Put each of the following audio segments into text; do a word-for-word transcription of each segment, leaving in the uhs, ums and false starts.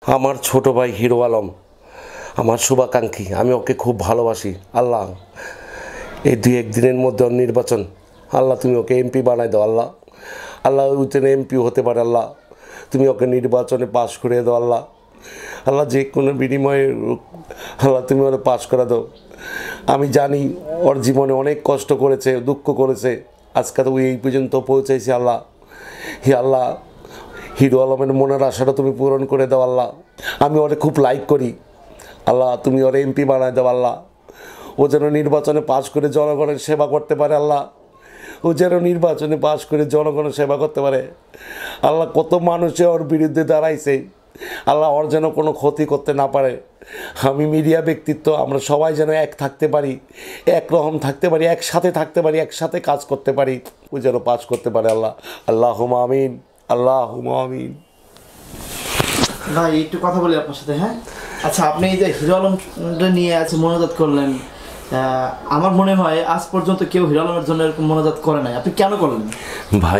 আমার ছোট ভাই হিরো আলম আমার শুভাকাঙ্ক্ষী, আমি ওকে খুব ভালোবাসি। আল্লাহ এই দুই একদিনের মধ্যে ওর নির্বাচন, আল্লাহ তুমি ওকে এমপি বানাই দাও। আল্লাহ আল্লাহ ওই জন্য এমপি হতে পারে। আল্লাহ তুমি ওকে নির্বাচনে পাশ করে দাও। আল্লাহ আল্লাহ যে কোনো বিনিময়ে আল্লাহ তুমি ওরা পাশ করে দাও। আমি জানি ওর জীবনে অনেক কষ্ট করেছে, দুঃখ করেছে, আজকে তো এই পর্যন্ত পৌঁছাইছে। আল্লাহ হি আল্লাহ হিরো আলমের মনের আশাটা তুমি পূরণ করে দাও। আল্লাহ আমি ওরে খুব লাইক করি। আল্লাহ তুমি ওরে এমপি বানায় দাও। আল্লাহ ও যেন নির্বাচনে পাশ করে জনগণের সেবা করতে পারে। আল্লাহ ও যেন নির্বাচনে পাশ করে জনগণের সেবা করতে পারে। আল্লাহ কত মানুষে ওর বিরুদ্ধে দাঁড়াইছে, আল্লাহ ওর যেন কোনো ক্ষতি করতে না পারে। আমি মিডিয়া ব্যক্তিত্ব, আমরা সবাই যেন এক থাকতে পারি, একরকম থাকতে পারি, একসাথে থাকতে পারি, একসাথে কাজ করতে পারি, ও যেন পাস করতে পারে। আল্লাহ আল্লাহুম্মা আমিন, আল্লাহুম্মা আমিন। ভাই একটু কথা বলি আপনার সাথে। হ্যাঁ আচ্ছা, আপনি এই যে হিরো আলমটা নিয়ে আছে মনোজাত করলেন, আমার মনে হয় আজ পর্যন্ত কেউ হিরো আলমের জন্য এরকম মনোজাত করে নাই, আপনি কেন করলেন? ভাই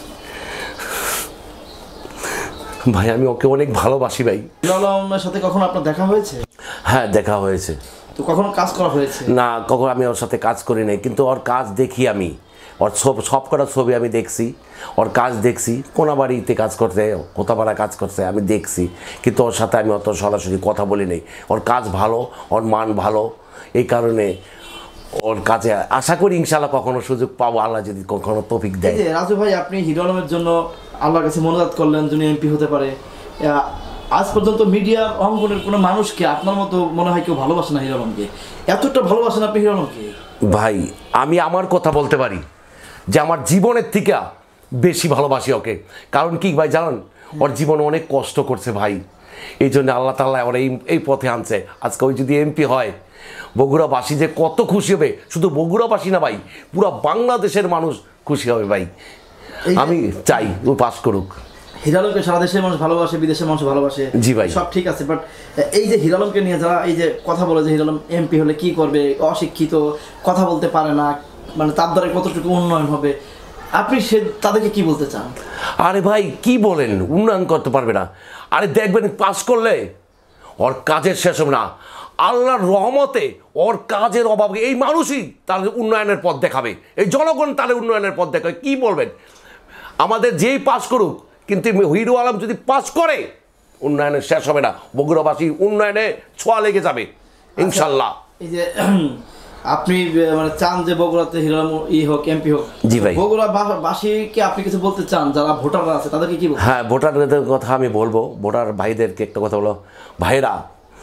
ভাই আমি ওকে অনেক ভালোবাসি ভাই। হিরো আলমের সাথে কখনো আপনার দেখা হয়েছে? হ্যাঁ দেখা হয়েছে। তো কখনো কাজ করা হয়েছে? না, কখনো আমি ওর সাথে কাজ করি নাই, কিন্তু ওর কাজ দেখি আমি, ওর সব সব কটা ছবি আমি দেখছি, ওর কাজ দেখছি। কোনাবাড়িতে কাজ করতে, কোথাপাড়া কাজ করতে আমি দেখছি, কিন্তু ওর সাথে আমি অত সরাসরি কথা বলি নাই। ওর কাজ ভালো, ওর মান ভালো, এই কারণে ওর কাজে আশা করি ইনশাল্লাহ কখনো সুযোগ পাবো, আল্লাহ যদি কখনো তৌফিক দেয়। রাজু ভাই, আপনি হিরো আলমের জন্য আল্লাহর কাছে মনোজাত করলেন যিনি এমপি হতে পারে। আজ পর্যন্ত মিডিয়া অঙ্গনের কোনো মানুষকে আপনার মতো মনে হয় কেউ ভালোবাসে না হিরো আলমকে। এতটা ভালোবাসেন আপনি হিরো আলমকে? ভাই আমি আমার কথা বলতে পারি যে আমার জীবনের থেকে বেশি ভালোবাসি ওকে। কারণ কি ভাই জানেন, ওর জীবনে অনেক কষ্ট করছে ভাই, এই জন্য আল্লাহ তাআলা ওর এই এই পথে আনছে। আজকে ওই যদি এমপি হয়, বগুড়াবাসী যে কত খুশি হবে, শুধু বগুড়াবাসী না ভাই, পুরো বাংলাদেশের মানুষ খুশি হবে ভাই। আমি চাই ও পাস করুক। হিরো আলমকে সারা দেশের মানুষ ভালোবাসে, বিদেশের মানুষ ভালোবাসে, জি ভাই সব ঠিক আছে, বাট এই যে হিরো আলমকে নিয়ে যারা এই যে কথা বলে যে হিরো আলম এমপি হলে কি করবে, অশিক্ষিত, কথা বলতে পারে না, মানে তার দ্বারা কতটুকু উন্নয়ন হবে, আপনি সে তাদেরকে কি বলতে চান? আরে ভাই কি বলেন, উন্নয়ন করতে পারবে না? আরে দেখবেন পাস করলে ওর কাজের শেষ হবে না, আল্লাহর রহমতে ওর কাজের অভাবে এই মানুষই তার উন্নয়নের পথ দেখাবে, এই জনগণ তার উন্নয়নের পথ দেখাবে। কি বলবেন, আমাদের যেই পাস করুক, কিন্তু হিরো আলম যদি পাস করে উন্নয়নের শেষ হবে না, বগুড়াবাসী উন্নয়নে ছোঁয়া লেগে যাবে ইনশাল্লাহ। এই যে আপনি মানে চান যে বগুড়াতে হিরো আলম ই হোক, এমপি হোক, জি ভাই। বগুড়াবাসীকে আপনি কিছু বলতে চান যারা ভোটাররা আছে তাদেরকে কি বলবেন? হ্যাঁ, ভোটারদের কথা আমি বলবো, ভোটার ভাইদেরকে একটা কথা বলো, ভাইরা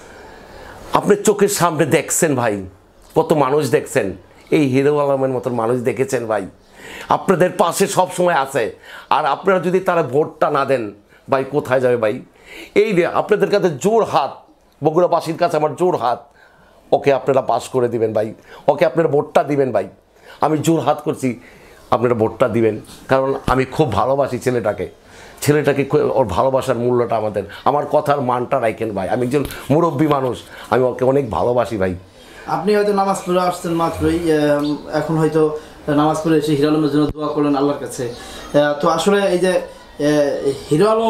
আপনার চোখের সামনে দেখছেন ভাই, কত মানুষ দেখছেন, এই হিরো আলমের মতন মানুষ দেখেছেন ভাই, আপনাদের পাশে সব সময় আছে। আর আপনারা যদি তারা ভোটটা না দেন ভাই, কোথায় যাবে ভাই? এই রে আপনাদের কাছে জোর হাত, বগুড়াবাসীর কাছে আমার জোর হাত, ওকে আপনারা পাস করে দিবেন ভাই, ওকে আপনারা ভোটটা দিবেন ভাই। আমি জোর হাত করছি, আপনারা ভোটটা দিবেন, কারণ আমি খুব ভালোবাসি ছেলেটাকে, ছেলেটাকে ওর ভালোবাসার মূল্যটা আমাদের, আমার কথার মানটা রাখেন ভাই। আমি একজন মুরব্বী মানুষ, আমি ওকে অনেক ভালোবাসি ভাই। আপনি হয়তো নামাজ পড়ে আসছেন মাত্রই, এখন হয়তো নামাজ পড়ে এসে হিরো আলমের জন্য দোয়া করলেন আল্লাহর কাছে। তো আসলে এই যে হিরো আলম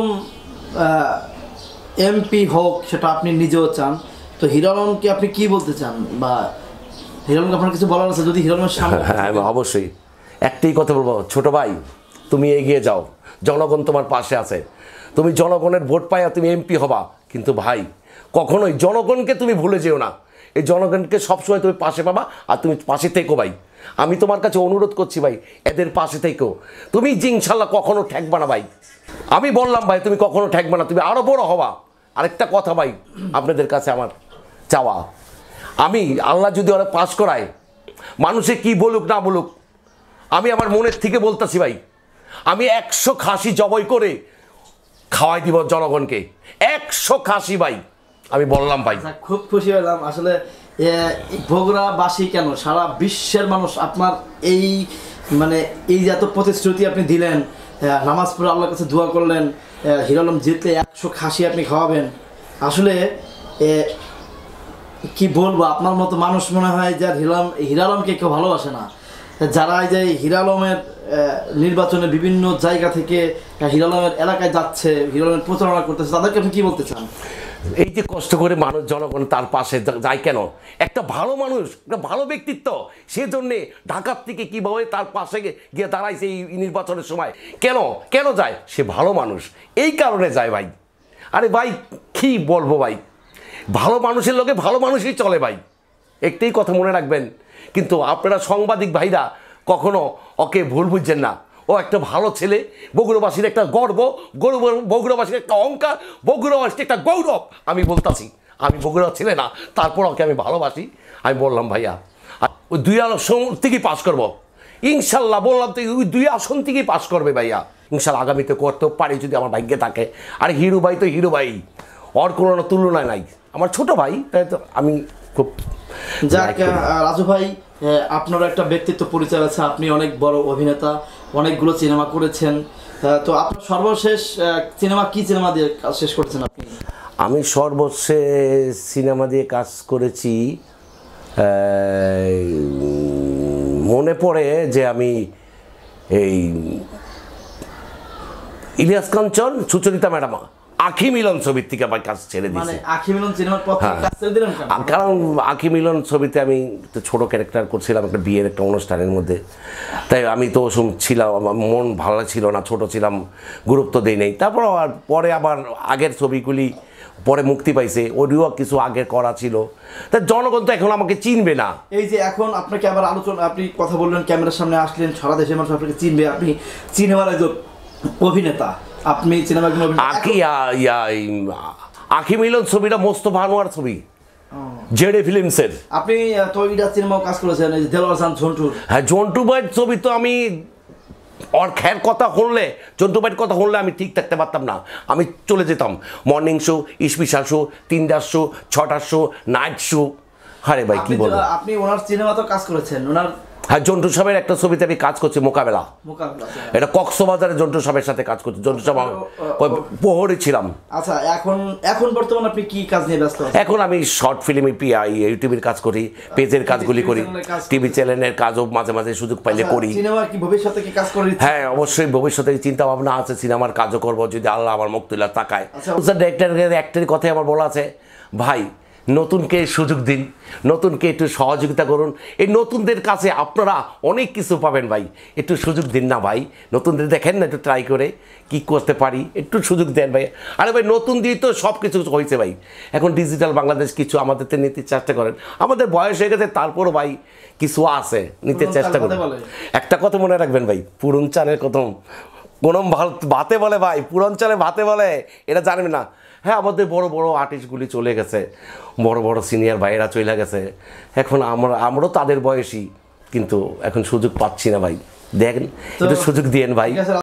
এমপি হোক সেটা আপনি নিজেও চান, তো হিরো আলমকে আপনি কি বলতে চান, বা হিরো আলমকে আপনার কিছু বলার আছে যদি হিরো আলমের সামনে? হ্যাঁ অবশ্যই, একটাই কথা বলবো, ছোট ভাই তুমি এগিয়ে যাও, জনগণ তোমার পাশে আছে, তুমি জনগণের ভোট পাইয়া তুমি এমপি হবা, কিন্তু ভাই কখনোই জনগণকে তুমি ভুলে যেও না, এই জনগণকে সবসময় তুমি পাশে পাবা, আর তুমি পাশে থেকো ভাই। আমি তোমার কাছে অনুরোধ করছি ভাই, এদের পাশে থেকো, তুমি ইনশাল্লাহ কখনো ঠেকবা না ভাই। আমি বললাম ভাই তুমি কখনো ঠেকবা না, তুমি আরও বড় হবা। আরেকটা কথা ভাই, আপনাদের কাছে আমার চাওয়া, আমি আল্লাহ যদি ওরা পাস করায়, মানুষে কি বলুক না বলুক, আমি আমার মনের থেকে বলতেছি ভাই, আমি একশো খাসি জবাই করে খাওয়াই দিব জনগণকে, একশো খাসি ভাই, আমি বললাম ভাই। খুব খুশি হলাম আসলে, বগুড়াবাসী কেন সারা বিশ্বের মানুষ আপনার এই মানে এই যে এত প্রতিশ্রুতি আপনি দিলেন, নামাজ পড়ে আল্লাহর কাছে দোয়া করলেন, হিরো আলম জিতলে একশো খাসি আপনি খাওয়াবেন, আসলে কি বলবো, আপনার মতো মানুষ মনে হয় যে হিরো আলম হিরো আলমকে কেউ ভালোবাসে না। যারা এই যে হিরো আলমের নির্বাচনে বিভিন্ন জায়গা থেকে হিরো আলমের এলাকায় যাচ্ছে, হিরো আলমের প্রচারণা করতেছে, তাদেরকে আপনি কি বলতে চান? এই যে কষ্ট করে মানুষ জনগণ তার পাশে যায় কেন, একটা ভালো মানুষ, একটা ভালো ব্যক্তিত্ব, সেজন্যে ঢাকার থেকে কীভাবে তার পাশে গিয়ে দাঁড়াইছে এই নির্বাচনের সময়, কেন কেন যায়, সে ভালো মানুষ, এই কারণে যায় ভাই। আরে ভাই কী বলবো ভাই, ভালো মানুষের লোকে ভালো মানুষই চলে ভাই, একটাই কথা মনে রাখবেন। কিন্তু আপনারা সাংবাদিক ভাইরা কখনো ওকে ভুল বুঝছেন না, ও একটা ভালো ছেলে, বগুড়াবাসীর একটা গর্ব, গৌরব, বগুড়াবাসীর একটা অহংকার, বগুড়াবাসীর একটা গৌরব। আমি বলতাছি, আমি বগুড়া ছেলে না, তারপর ওকে আমি ভালোবাসি। আমি বললাম ভাইয়া ওই দুই আসন থেকেই পাস করবো ইনশাল্লাহ, বললাম তো ওই দুই আসন থেকেই পাস করবে ভাইয়া ইনশাল্লাহ, আগামীতে করতেও পারি যদি আমার ভাগ্যে থাকে। আর হিরো ভাই তো হিরো ভাই, ওর কোনো তুলনায় নাই, আমার ছোট ভাই, তাই তো আমি খুব। যাক রাজু ভাই, আপনার একটা ব্যক্তিত্ব পরিচয় আছে, আপনি অনেক বড় অভিনেতা, অনেকগুলো সিনেমা করেছেন, তো আপনার সর্বশেষ সিনেমা কি সিনেমা দিয়ে কাজ শেষ করেছেন আপনি? আমি সর্বশেষ সিনেমা দিয়ে কাজ করেছি, মনে পড়ে যে আমি এই ইলিয়াস কাঞ্চন, সুচরিতা ম্যাডাম, আখি মিলন ছবির থেকে আমার কাজ ছেড়ে দিয়েছি। আখি মিলন সিনেমার পর থেকে কাজ ছেড়ে দিলেন কেন? কারণ আখি মিলন ছবিতে আমি একটা ছোটো ক্যারেক্টার করছিলাম একটা বিয়ের একটা অনুষ্ঠানের মধ্যে, তাই আমি তো ছিলাম, আমার মন ভালো ছিল না, ছোট ছিলাম, গুরুত্ব দিই নেই। তারপর আর পরে আবার আগের ছবিগুলি পরে মুক্তি পাইছে, ওডিও কিছু আগে করা ছিল, তা জনগণ তো এখন আমাকে চিনবে না। এই যে এখন আপনাকে আবার আলোচনা, আপনি কথা বললেন, ক্যামেরার সামনে আসলেন, সারা দেশের মানুষ আপনাকে চিনবে, আপনি সিনেমার একজন অভিনেতা, আপনি সিনেমার আখি ইয়া আখি মিলন ছবিটা মোস্তফা আনোয়ার ছবি, জেডে ফিল্মসের। আপনি তো এটা সিনেমাও কাজ করেছেন, এই যে দেলোয়ার খান ঝন্টুর। হ্যাঁ, জন্টু ভাইয়ের ছবি তো আমি, ওর খ্যার কথা শুনলে, জন্টু ভাইয়ের কথা শুনলে আমি ঠিক থাকতে পারতাম না, আমি চলে যেতাম মর্নিং শো, স্পেশাল শো, তিনটার শো, ছটার শো, নাইট শো। আরে ভাই কি বলবো, আপনি ওনার সিনেমা তো কাজ করেছেন, ওনার হ্যাঁ জন্টু সাহেবের একটা ছবিতে আমি কাজ করছি, মোকাবেলা, এটা কক্সবাজারে জন্টু সাহেবের সাথে কাজ করছি, জন্টু সাহেব প্রহরী ছিলাম। আচ্ছা, এখন এখন বর্তমানে আপনি কি কাজ নিয়ে ব্যস্ত আছেন? এখন আমি শর্ট ফিল্মে পিআই ইউটিউবের কাজ করি, পেজের কাজগুলি করি, টিভি চ্যানেলের কাজও মাঝে মাঝে সুযোগ পাইলে করি। সিনেমা কি ভবিষ্যতে কি কাজ করেন? হ্যাঁ অবশ্যই ভবিষ্যতে চিন্তা ভাবনা আছে, সিনেমার কাজও করবো যদি আল্লাহ আমার মুখ তুলে তাকায়। ডিরেক্টরের একটারই কথাই আমার বলা আছে, ভাই নতুনকে সুযোগ দিন, নতুনকে একটু সহযোগিতা করুন, এই নতুনদের কাছে আপনারা অনেক কিছু পাবেন ভাই, একটু সুযোগ দিন না ভাই, নতুনদের দেখেন না, একটু ট্রাই করে কি করতে পারি, একটু সুযোগ দেন ভাই। আরে ভাই নতুন দিয়ে তো সব কিছু হয়েছে ভাই, এখন ডিজিটাল বাংলাদেশ কিছু আমাদের তো নিতে চেষ্টা করেন, আমাদের বয়স হয়ে গেছে তারপরও ভাই কিছু আছে, নিতে চেষ্টা করেন। একটা কথা মনে রাখবেন ভাই, পুরন চালের কথা কোনো ভাতে বলে ভাই, পুরন চালে ভাতে বলে, এটা জানেন না। হ্যাঁ আমাদের বড় বড় আর্টিস্টগুলি চলে গেছে, বড় বড় সিনিয়র ভাইয়েরা চলে গেছে, এখন আমরা আমরাও তাদের বয়সী, কিন্তু এখন সুযোগ পাচ্ছি না ভাই, দেখেন একটু সুযোগ দিয়েন ভাই।